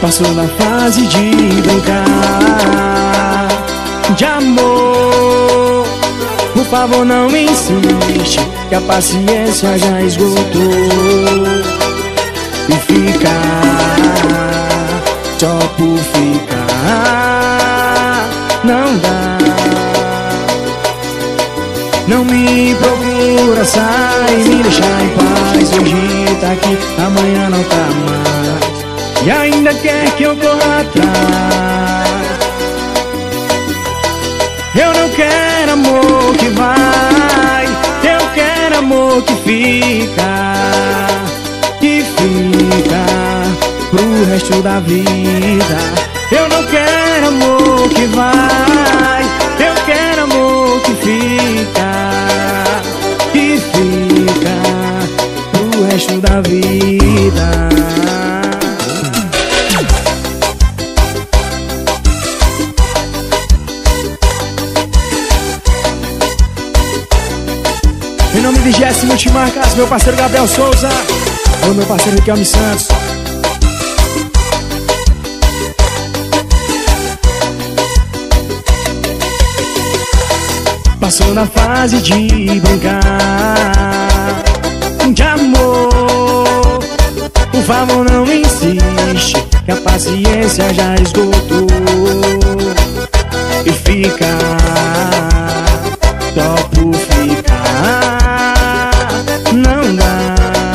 Passou na fase de brincar de amor. Por favor, não me insiste, que a paciência já esgotou. E ficar só por ficar não dá. Não me procura, sai, me deixa em paz. Hoje tá aqui, amanhã não tá mais. E ainda quer que eu corra atrás. Eu não quero amor que vai, eu quero amor que fica. Que fica pro resto da vida. Eu não quero amor que vai, eu quero amor que fica. Que fica pro resto da vida. Em nome de Jesse Multimarcas, meu parceiro Gabriel Souza, o meu parceiro Riquelme Santos. Passou na fase de brincar de amor. Por favor, não insiste, que a paciência já esgotou. E fica só por ficar não dá.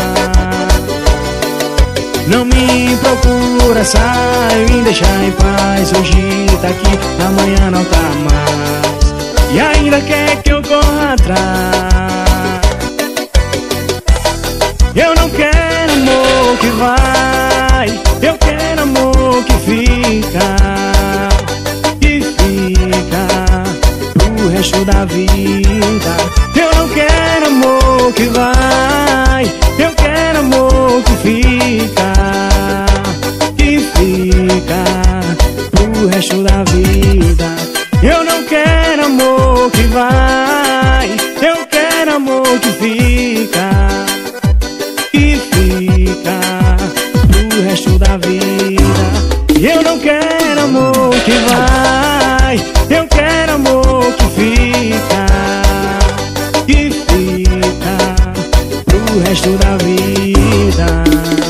Não me procura, sai, me deixa em paz. Hoje tá aqui, amanhã não tá mais. E ainda quer que eu corra atrás. Eu não quero amor que vai, eu quero amor que fica. Que fica pro resto da vida. Eu não quero amor que vai, eu quero amor que fica. Que fica pro resto da vida. Eu não quero amor que vai, eu quero amor que fica. Que fica pro resto da vida. Eu não quero amor que vai, eu quero amor que fica. Que fica pro resto da vida.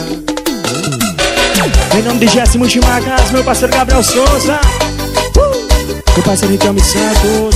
Em nome de Jesse Multimarcas, meu parceiro Gabriel Souza, meu parceiro Riquelme Santos.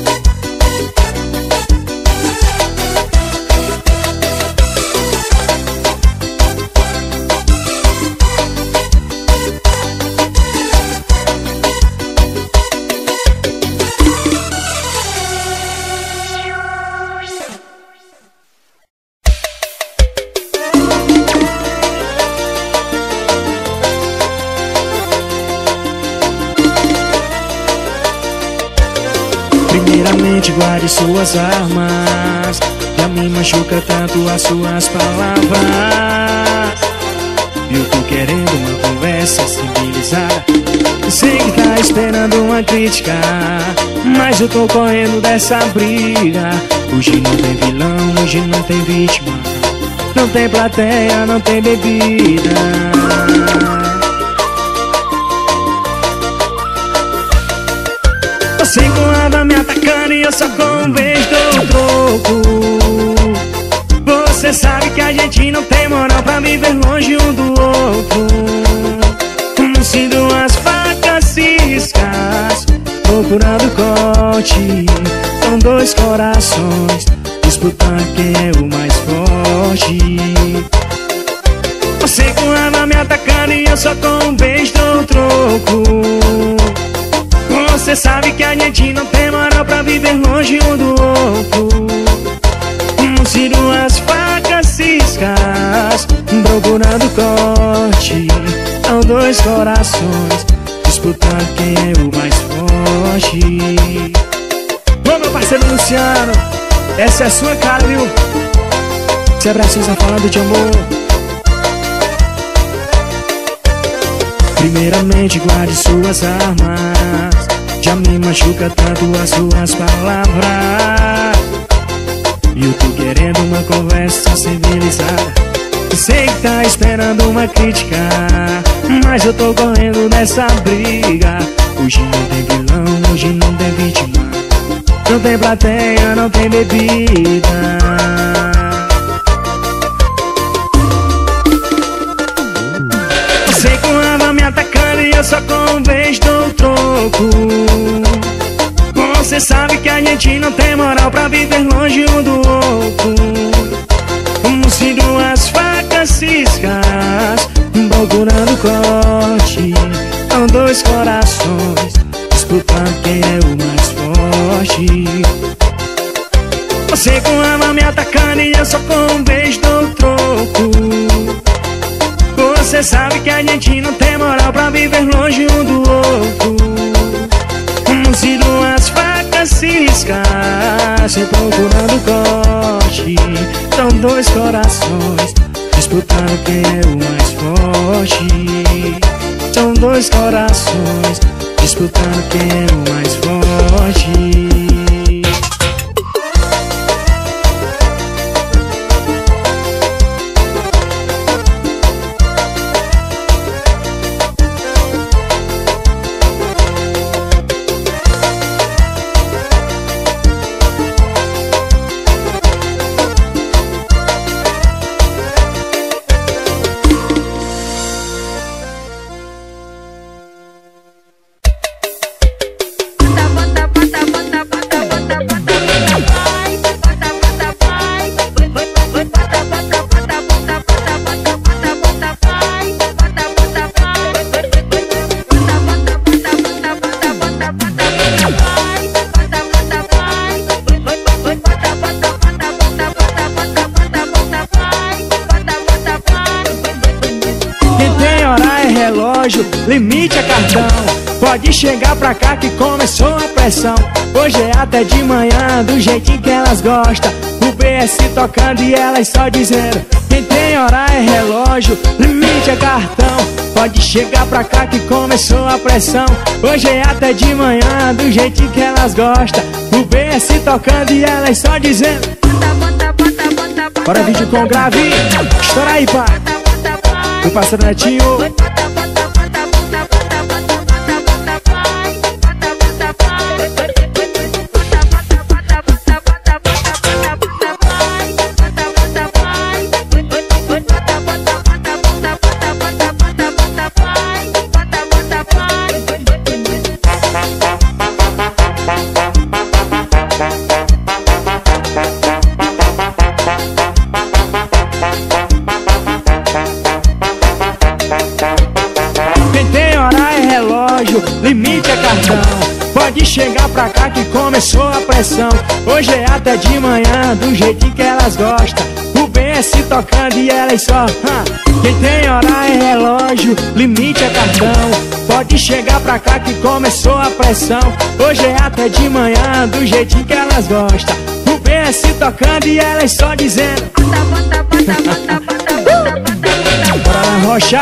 Primeiramente guarde suas armas, já me machuca tanto as suas palavras. Eu tô querendo uma conversa civilizada. Sei que tá esperando uma crítica, mas eu tô correndo dessa briga. Hoje não tem vilão, hoje não tem vítima. Não tem plateia, não tem bebida. Você com raiva me atacando e eu só com um beijo dou troco. Você sabe que a gente não tem moral pra viver longe um do outro. Sinto as facas ciscas, procurando corte. São dois corações disputando quem é o mais forte. Você com raiva me atacando e eu só com um beijo dou troco. Você sabe que a gente não tem moral pra viver longe um do outro. Sinto as facas ciscas, procurando corte. São dois corações disputando quem é o mais forte. Ô meu parceiro Luciano, essa é a sua cara, viu? Se abraçosa falando de amor. Primeiramente guarde suas armas, já me machuca tanto as suas palavras. E eu tô querendo uma conversa civilizada. Sei que tá esperando uma crítica, mas eu tô correndo dessa briga. Hoje não tem vilão, hoje não tem vítima. Não tem plateia, não tem bebida. Você com raiva me atacando e eu só com um beijo dou troco. Você sabe que a gente não tem moral pra viver longe um do outro. Como se duas facas ciscas procurando corte. São dois corações disputando quem é o mais forte. Você com raiva me atacando e eu só com um beijo dou troco. Você sabe que a gente não tem moral pra viver longe um do outro. Como se duas facas ciscassem procurando corte. São dois corações disputando quem é o mais forte. São dois corações disputando quem é o mais forte. Limite é cartão, pode chegar pra cá que começou a pressão. Hoje é até de manhã, do jeitinho que elas gostam. O BS tocando e elas só dizendo: quem tem hora é relógio, limite é cartão. Pode chegar pra cá que começou a pressão. Hoje é até de manhã, do jeitinho que elas gostam. O BS tocando e elas só dizendo: bora vídeo com grave, estoura aí pai. O parceiro Netinho. Limite é cartão, pode chegar pra cá que começou a pressão. Hoje é até de manhã, do jeitinho que elas gostam. O BS tocando e elas só quem tem hora é relógio, limite é cartão. Pode chegar pra cá que começou a pressão. Hoje é até de manhã, do jeitinho que elas gostam. O BS tocando e elas só dizendo: bora na rocha.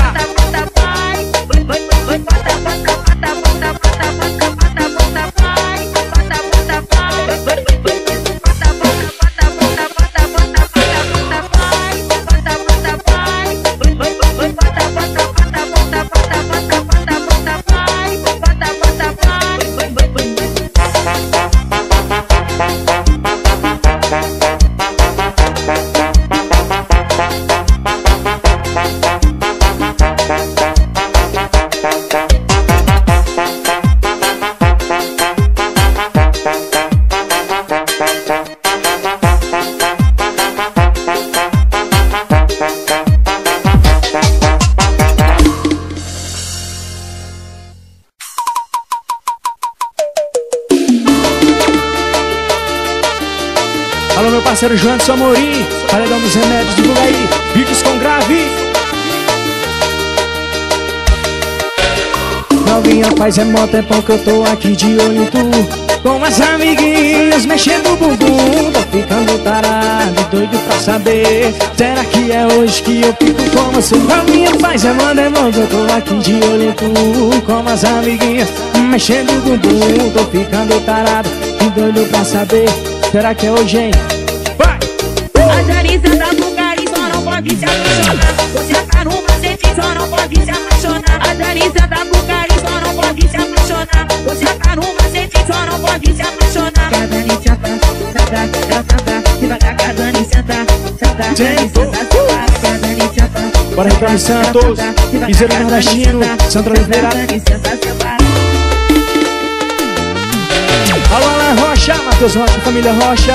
Alô, meu parceiro Joanderson Amorim, Paredão dos Remédios, divulga aí, vídeos com grave. Novinha, faz mó tempão que eu tô aqui de olho em tu. Com as amiguinhas mexendo o bumbum, tô ficando tarado, doido pra saber. Será que é hoje que eu fico com você? Novinha, faz mó tempão que eu tô aqui de olho em tu. Com as amiguinhas mexendo o bumbum, tô ficando tarado e doido pra saber. Será que é hoje, hein? Vai! A Jarissa tá com carinho, só não pode pode se apaixonar. Você tá no macete, só não pode se apaixonar. A Dani senta pro carinho, só não pode se apaixonar. Você tá no macete, só não pode se apaixonar. A Dani senta, ela senta, devagar que a Dani senta, Dani senta, a Dani senta. Bora Ricardo Santos, Piseiro Nordestino, Sandra Oliveira. Alô, Alan Rocha, Matheus Rocha, família Rocha.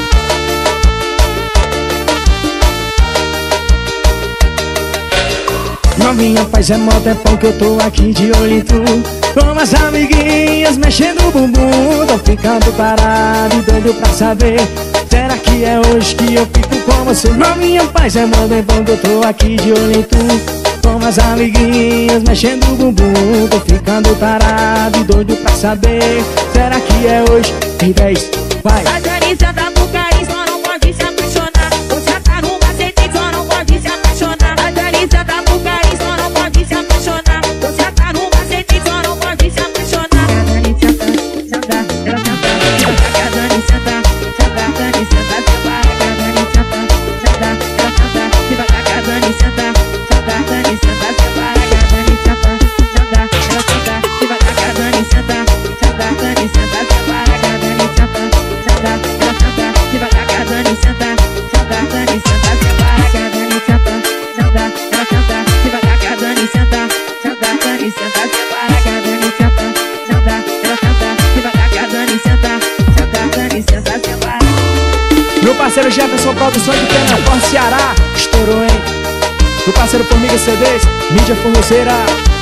Novinha, faz é mó tempão que eu tô aqui de olho em tu. Com as amiguinhas mexendo o bumbum. Tô ficando parado e doido pra saber, será que é hoje que eu fico com você? Novinha, faz é mó tempão que eu tô aqui de olho em tu. Com as amiguinhas mexendo o bumbum. Tô ficando parado e doido pra saber, será que é hoje? Em 10, vai. A Dani senta pro carinho, só não pode se apaixonar. Você tá no macete, só não pode se apaixonar. A Dani senta pro carinho, só não pode se apaixonar. Você tá no macete, só não pode se apaixonar. A Dani senta, ela senta, devagar que a Dani senta, Dani senta, separa que a Dani senta, ela senta, devagar que a Dani senta, Dani senta, separa que a Dani senta, ela senta, devagar que a Dani senta, Dani senta, separa que a Dani senta, ela senta, devagar que a Dani senta, Dani senta, separa que a Dani senta, ela senta, devagar que a Dani senta, Dani senta, separa que a Dani senta, ela senta, devagar que a Dani senta, Dani senta, separa. Meu parceiro Jefferson, produção de Pena Forte, Ceará. Estourou, hein? Meu parceiro Formiga CDs, mídia forroceira.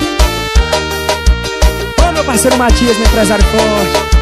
Ô, meu parceiro Matias, meu empresário forte.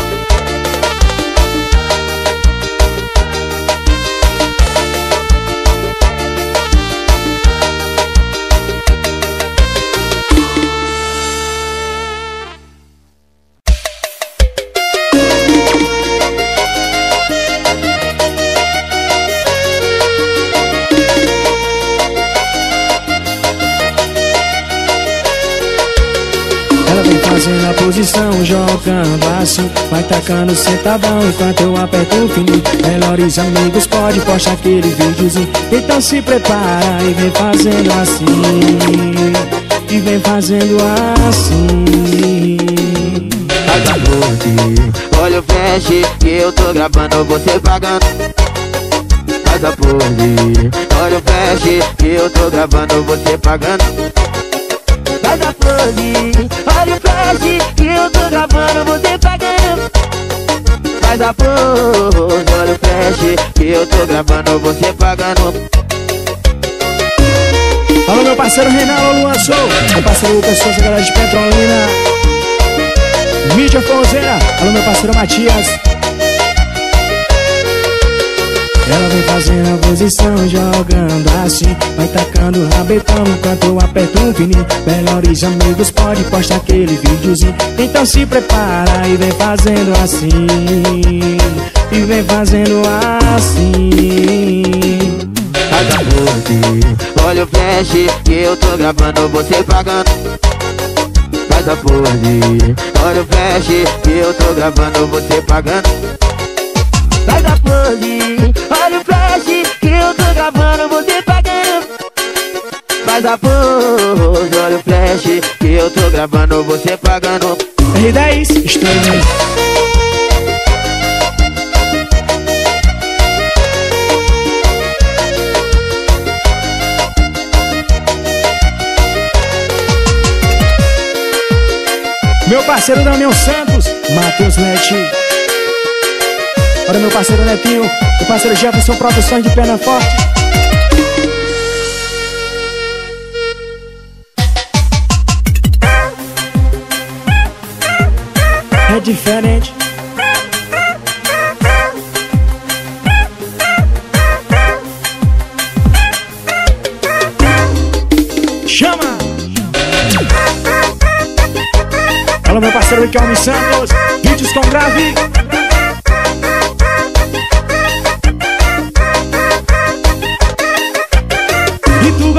Fazendo a posição, jogando assim, vai tacando sentadão enquanto eu aperto o fininho. Melhores amigos, pode postar aquele videozinho. Então se prepara e vem fazendo assim, e vem fazendo assim. Faz a olha o flash que eu tô gravando, você pagando. Faz a pose, olha o flash que eu tô gravando, você pagando. Faz a pose, olha o flash que eu tô gravando, você pagando. Faz a pose, olha o flash que eu tô gravando, você pagando. Alô, meu parceiro Reinaldo Luan Show, meu parceiro Pessoas, galera de Petrolina, mídia forrozeira. Alô, meu parceiro Matias. Ela vem fazendo a posição, jogando assim, vai tacando o rabetão enquanto eu aperto um fininho. Melhores amigos, pode postar aquele videozinho. Então se prepara e vem fazendo assim, e vem fazendo assim. Faz a pose, olha o flash que eu tô gravando, você pagando. Faz a pose, olha o flash que eu tô gravando, você pagando. Faz a pose, olha o flash que eu tô gravando, você pagando. Faz a pose, olha o flash que eu tô gravando, você pagando. R10, estourei. Meu parceiro Daniel Santos, Matheus Lete. Olha meu parceiro Netinho, meu parceiro Jefferson, produções de Pena Forte. É diferente. Chama! Alô meu parceiro Ricardo Santos, vídeos com grave.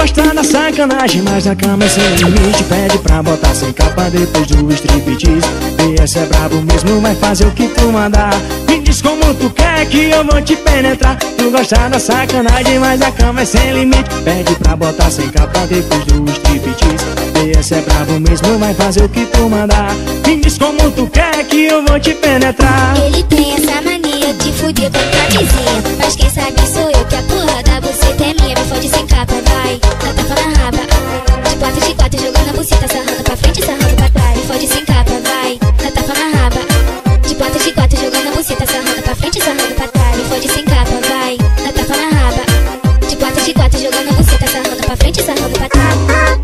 gosta da sacanagem, mas a cama é sem limite. Pede pra botar sem capa depois do striptease. PS é brabo mesmo, vai fazer o que tu mandar. Me diz como tu quer que eu vou te penetrar. Tu gosta da sacanagem, mas a cama é sem limite. Pede pra botar sem capa depois do striptease. PS é brabo mesmo, vai fazer o que tu mandar. Me diz como tu quer que eu vou te penetrar. Ele tem essa mania de fuder com a camisinha, mas quem sabe sou eu, que a porra da buceta é minha. Me fode sem capa, vai, dá tapa na raba. De quatro, jogando a buceta, sarrando pra frente, sarrando pra trás. Me fode sem capa, vai, dá tapa na raba. De quatro, jogando a buceta, sarrando pra frente, sarrando pra trás. Me fode sem capa, vai, dá tapa na raba. De quatro, jogando a buceta, sarrando pra frente, sarrando pra trás.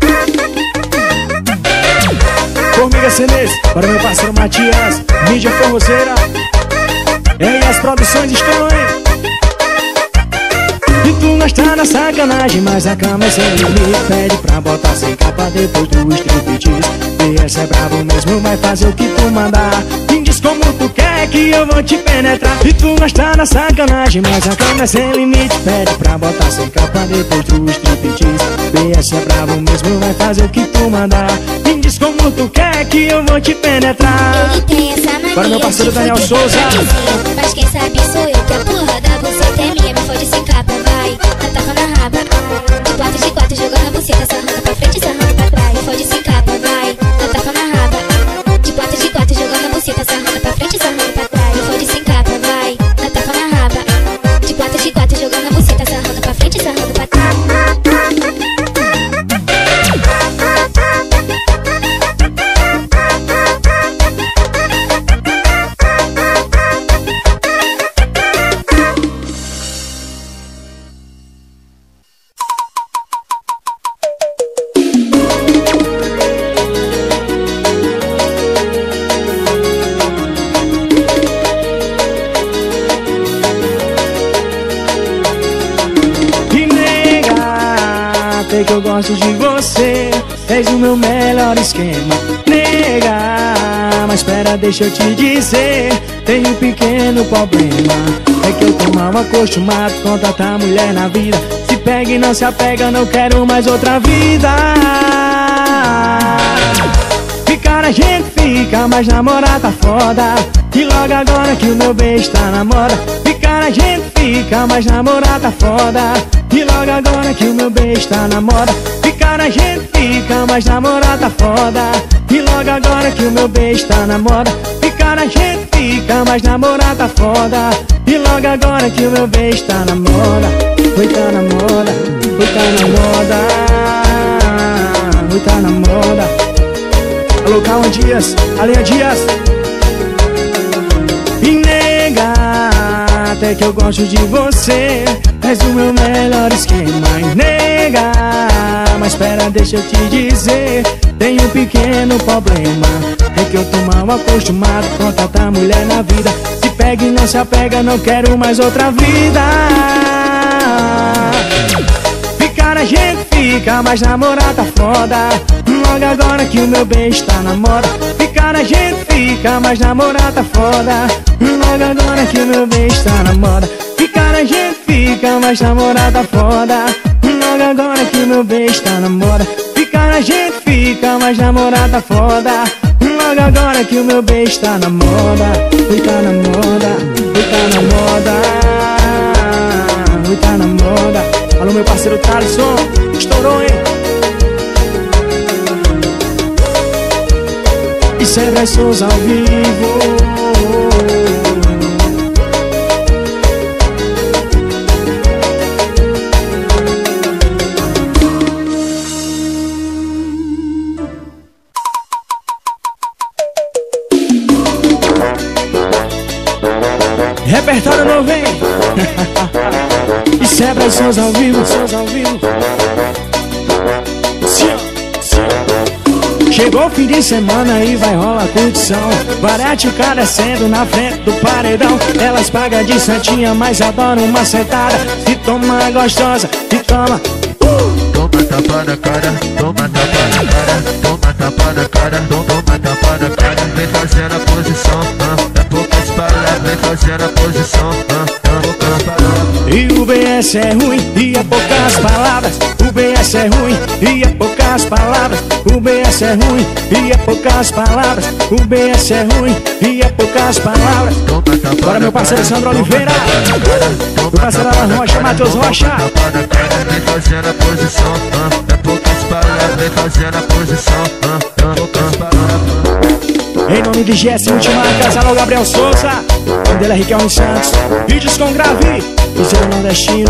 Formiga Cenez, para meu parceiro Matias, mídia forrozeira. E as produções estão, hein? E tu gosta da sacanagem, mas a cama é sem limite. Pede pra botar sem capa depois do striptease. PS é brabo mesmo, vai fazer o que tu mandar. Me diz como tu quer que eu vou te penetrar. E tu gosta da sacanagem, mas a cama é sem limite. Pede pra botar sem capa depois do striptease. PS é brabo mesmo, vai fazer o que tu mandar. Me diz como tu quer que eu vou te penetrar. Ele tem essa mania para meu parceiro de Daniel fuder Souza. com a camisinha, mas quem sabe sou eu, que a porra da buceta é minha. Me fode sem capa, vai, dá tapa na raba. De quatro, jogando a buceta, sarrando pra frente, sarrando pra trás. Me fode sem capa, vai, dá tapa na raba. De quatro, jogando a buceta, sarrando pra frente, sarrando pra trás. Me fode sem capa, vai, dá tapa na raba. De quatro, jogando a buceta, sarrando pra frente, sarrando pra trás. Que eu gosto de você, és o meu melhor esquema. Nega, mas espera, deixa eu te dizer, tenho um pequeno problema. É que eu tô mal acostumado com tanta mulher na vida. Se pega e não se apega, não quero mais outra vida. Ficar a gente fica, mas namorar tá foda. E logo agora que o meu beijo tá na moda. Ficar a gente fica, mas namorar tá foda. E logo agora que o meu beijo tá na moda. Ficar a gente fica, mas namorar tá foda. E logo agora que o meu beijo tá na moda. Ficar a gente fica, mas namorar tá foda. E logo agora que o meu beijo tá na moda. Oi, tá na moda, oi, tá na moda, oi, tá na moda. Alô, Calma Dias, Alinha Dias. E nega, até que eu gosto de você, és o meu melhor esquema. E nega, mas espera, deixa eu te dizer, tenho um pequeno problema. É que eu tô mal acostumado com tanta mulher na vida. Se pega e não se apega, não quero mais outra vida. Ficar a gente fica, mas namorar tá foda. Logo agora que o meu beijo tá na moda. Ficar a gente fica, mas namorar tá foda. Logo agora que o meu beijo tá na moda. Ficar a gente fica, mas namorar tá foda. Logo agora que o meu beijo tá na moda. Ficar a gente fica, mas namorar tá foda. Logo agora que o meu beijo tá na moda. Oi, tá na moda, oi, tá na moda, oi, tá na moda. Alô, meu parceiro Thaleson, estourou, hein? E Cebra Souza ao vivo. Repertório novo, hein? E Cebra Souza ao vivo, Souza ao vivo. Chegou o fim de semana e vai rolar curtição. Varete o cara descendo na frente do paredão. Elas pagam de santinha, mas adoram uma sentada. Se toma gostosa, se toma. Toma tapa na cara, toma tapa na cara, toma tapa na cara, toma tapa na cara. Vem fazendo a posição, é poucas palavras. Vem fazendo a posição, poucas palavras. E o BS BS é ruim e é poucas palavras. O BS é ruim e é poucas palavras. O BS é ruim e é poucas palavras. O BS é ruim e é poucas palavras. Bora meu parceiro Sandro Oliveira, meu parceiro Alan Rocha, Matheus Rocha. Vem fazendo a posição, é poucas palavras. Vem fazendo a posição, é poucas palavras. Em nome de GS Multimarcas, alô Gabriel Souza. O nome dele é Riquelme Santos. Vídeos com grave, Cruzeiro Nordestino.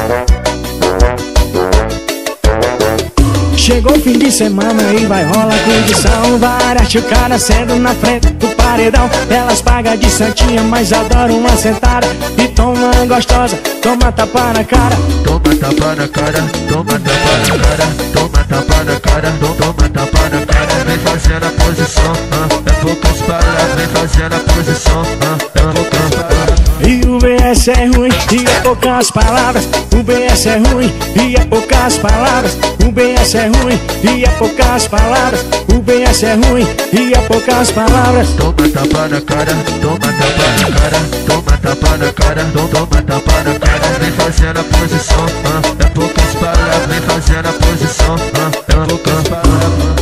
Chegou o fim de semana e vai rolar curtição. Várias chucaras sendo na frente do paredão. Elas pagam de santinha, mas adoram uma sentada. E toma gostosa, toma tapa na cara. Toma tapa na cara, toma tapa na cara. Toma tapa na cara, toma tapa na cara. Vem fazendo a posição, é poucas palavras. Vem fazendo a posição, é poucas palavras. E o BS é ruim e é poucas palavras. O BS é ruim e é poucas palavras. O BS é ruim e é poucas palavras. O BS é ruim e é poucas palavras. Toma tapa na cara, toma tapa na cara. Toma tapa na cara, toma tapa na cara. Vem fazendo a posição, é poucas palavras. Vem fazendo a posição, é poucas palavras.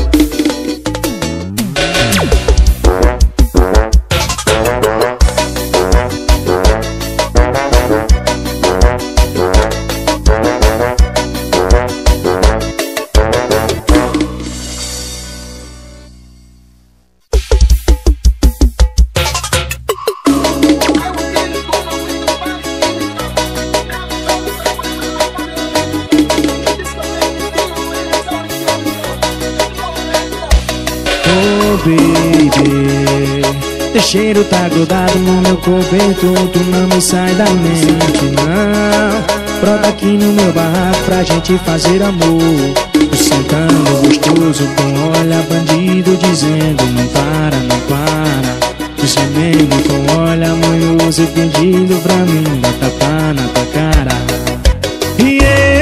Baby, teu cheiro tá grudado no meu cobertor. Tu não me sai da mente, não. Brota aqui no meu barraco pra gente fazer amor. Tu sentando gostoso com olha bandido dizendo não para, não para. Tu gemendo com olha manhoso pedindo pra mim dar tapa na tua cara. E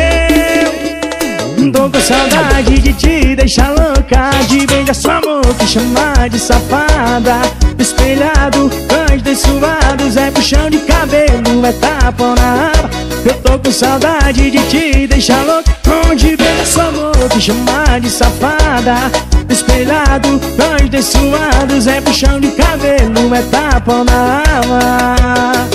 eu tô com saudade de te deixar louca, de beijar sua boca e chamar de safada. Espelhado, cães dessuados, é puxão de cabelo, é tapão na aba. Eu tô com saudade de te deixar louca, onde beijar sua boca e chamar de safada. Espelhado, cães dessuados, é puxão de cabelo, é tapão na aba.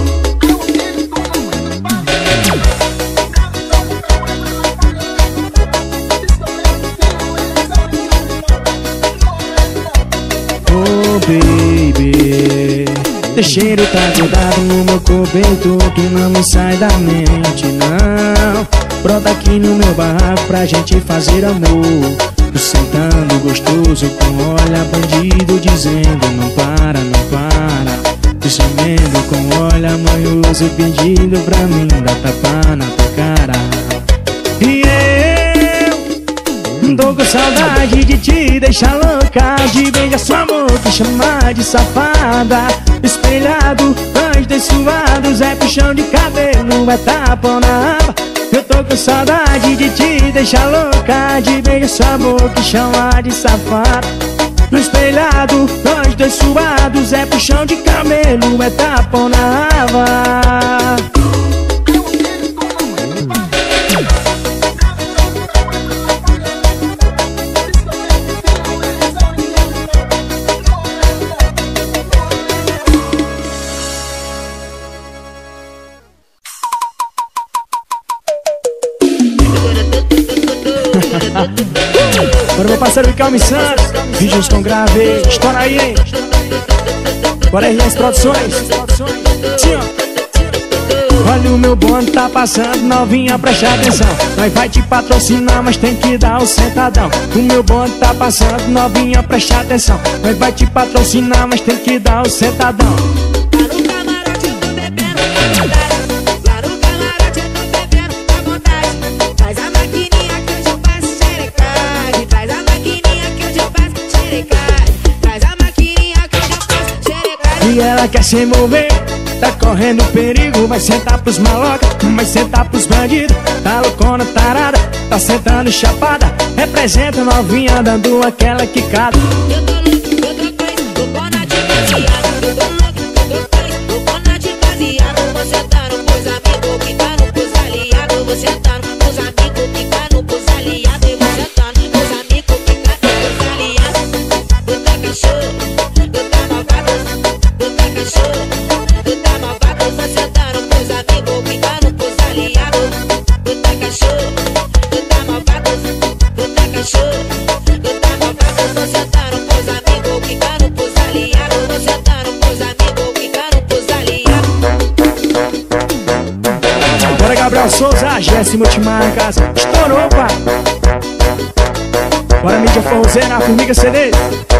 Baby, teu cheiro tá grudado no meu cobertor. Tu não me sai da mente, não. Brota aqui no meu barraco pra gente fazer amor. Tu sentando gostoso com olha bandido dizendo não para, não para. Tu gemendo com olha manhoso pedindo pra mim dar tapa na tua cara. E eu tô com saudade de te deixar louca, de beijar sua boca e chamar de safada. Espelhado, cães dessuados, é puxão de cabelo, é tapão na aba. Eu tô com saudade de te deixar louca, de beijar sua boca e chamar de safada. No espelhado, cães dessuados, é puxão de cabelo, é tapão na aba. Para meu parceiro Riquelme Santos, vídeos com grave, estoura aí, hein? Bora RS Produções. Sim, ó. Olha o meu bonde tá passando, novinha, presta atenção. Nós vai te patrocinar, mas tem que dar o sentadão. O meu bonde tá passando, novinha, presta atenção. Nós vai te patrocinar, mas tem que dar o sentadão. E ela quer se envolver, tá correndo perigo. Vai sentar pros maloca, vai sentar pros bandidos. Tá loucona, tarada, tá sentando chapada. Representa novinha dando aquela quicada. Eu tô loucona de baseado. Eu tô loucona de baseado. Você tá no pros amigos, que tá no pros Gabriel Souza, Jesse Multimarcas. Estourou, pai. Bora mídia forrozeira, Formiga CD.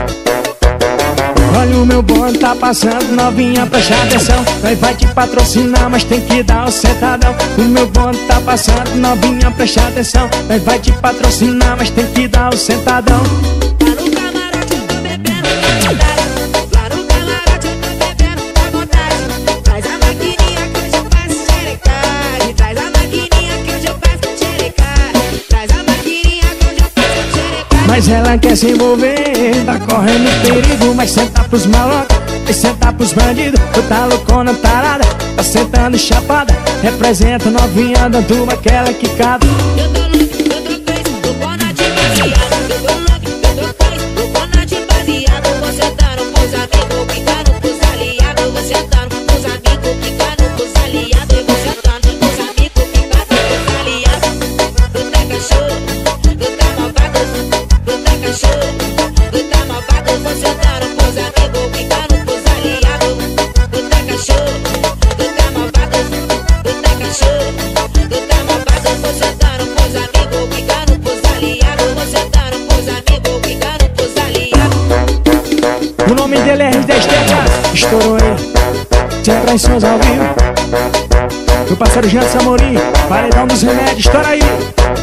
Olha o meu bonde tá passando, novinha, presta atenção. Nós vai te patrocinar, mas tem que dar o sentadão. O meu bonde tá passando, novinha, presta atenção. Nós vai te patrocinar, mas tem que dar o sentadão. Lá no camarote eu tô bebendo à vontade. Lá no camarote eu tô bebendo à vontade. Traz a maquininha que hoje eu faço xerecagem. Traz a maquininha que hoje eu faço xerecagem. Traz a maquininha que hoje eu faço xerecagem. Mas ela quer se envolver, tá correndo perigo. Mas senta pros malocos, vai sentar pros bandidos. Tu tá loucona, tarada, tá sentando chapada. Representa novinha, dando aquela quicada. Eu tô loucona de baseado. Eu tô loucona de baseado. Você tá no pros amigos, picando pros aliados. Você tá no pros amigos, picando pros aliados. E você tá no pros amigos, picando pros aliados. Tu tá cachorro, tu tá malvado. Tu tá cachorro, tu tá malvado. Você tá no pros amigos, picando pros aliados. Tu tá cachorro, tu tá malvado. Tu tá cachorro, tu tá malvado. Você tá no pros amigos, picando pros aliados. Você tá no pros amigos, picando pros aliados. O nome dele é R10 Teclas. Estourou aí, sem traições ao vivo. Meu parceiro Jean Samorim, paredão dos remédios, estoura aí.